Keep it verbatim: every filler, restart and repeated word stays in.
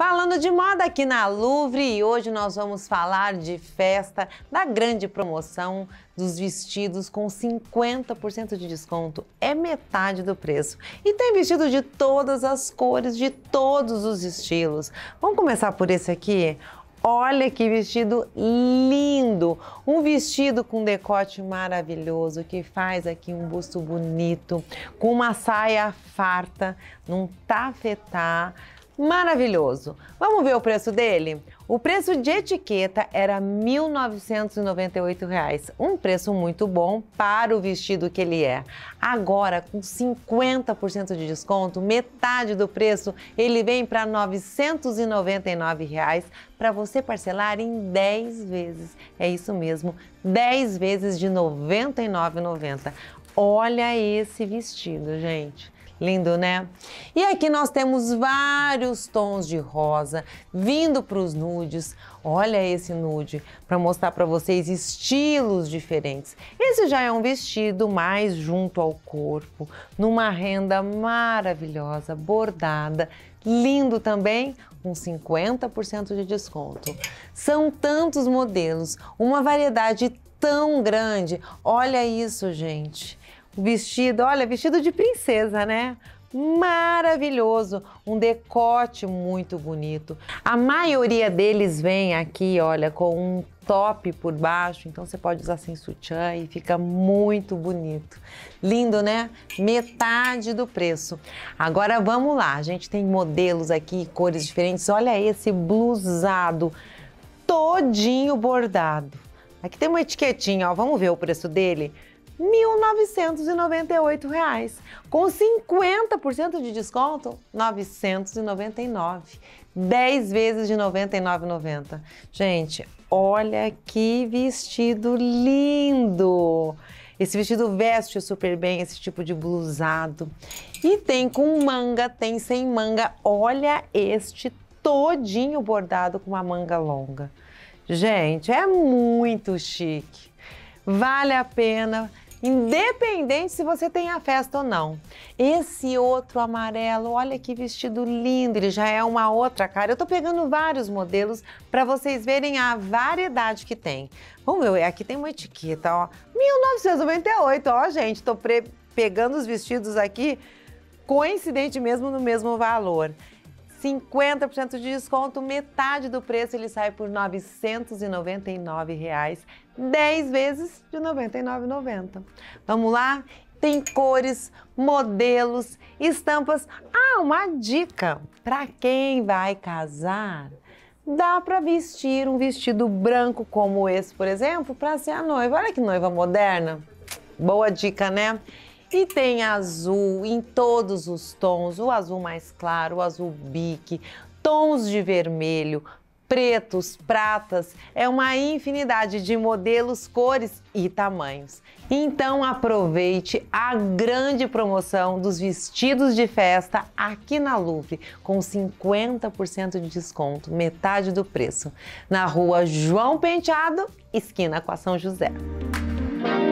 Falando de moda aqui na Louvre, e hoje nós vamos falar de festa, da grande promoção dos vestidos com cinquenta por cento de desconto, é metade do preço. E tem vestido de todas as cores, de todos os estilos. Vamos começar por esse aqui? Olha que vestido lindo! Um vestido com decote maravilhoso, que faz aqui um busto bonito, com uma saia farta, num tafetá, maravilhoso. Vamos ver o preço dele? O preço de etiqueta era mil novecentos e noventa e oito reais, um preço muito bom para o vestido que ele é. Agora, com cinquenta por cento de desconto, metade do preço, ele vem para novecentos e noventa e nove reais para você parcelar em dez vezes. É isso mesmo, dez vezes de noventa e nove reais e noventa centavos. Olha esse vestido, gente. Lindo, né? E aqui nós temos vários tons de rosa vindo para os nudes. Olha esse nude para mostrar para vocês estilos diferentes. Esse já é um vestido mais junto ao corpo, numa renda maravilhosa, bordada, lindo também, com cinquenta por cento de desconto. São tantos modelos, uma variedade tão grande. Olha isso, gente. O vestido, olha, vestido de princesa, né? Maravilhoso, um decote muito bonito. A maioria deles vem aqui, olha, com um top por baixo, então você pode usar sem sutiã e fica muito bonito. Lindo, né? Metade do preço. Agora vamos lá, a gente tem modelos aqui, cores diferentes. Olha esse blusado todinho bordado. Aqui tem uma etiquetinha, ó, vamos ver o preço dele? mil novecentos e noventa e oito reais. Com cinquenta por cento de desconto, novecentos e noventa e nove reais. dez vezes de noventa e nove reais e noventa centavos. Gente, olha que vestido lindo! Esse vestido veste super bem esse tipo de blusado. E tem com manga, tem sem manga. Olha este todinho bordado com uma manga longa. Gente, é muito chique. Vale a pena, independente se você tem a festa ou não. Esse outro amarelo, olha que vestido lindo, ele já é uma outra cara. Eu tô pegando vários modelos para vocês verem a variedade que tem. Vamos ver, aqui tem uma etiqueta, ó, mil novecentos e noventa e oito, ó, gente, tô pegando os vestidos aqui, coincidente mesmo no mesmo valor. cinquenta por cento de desconto, metade do preço, ele sai por novecentos e noventa e nove reais, dez vezes de noventa e nove reais e noventa centavos. Vamos lá? Tem cores, modelos, estampas. Ah, uma dica! Para quem vai casar, dá para vestir um vestido branco como esse, por exemplo, para ser a noiva. Olha que noiva moderna. Boa dica, né? E tem azul em todos os tons, o azul mais claro, o azul bique, tons de vermelho, pretos, pratas, é uma infinidade de modelos, cores e tamanhos. Então aproveite a grande promoção dos vestidos de festa aqui na Louvre, com cinquenta por cento de desconto, metade do preço, na rua João Penteado, esquina com a São José.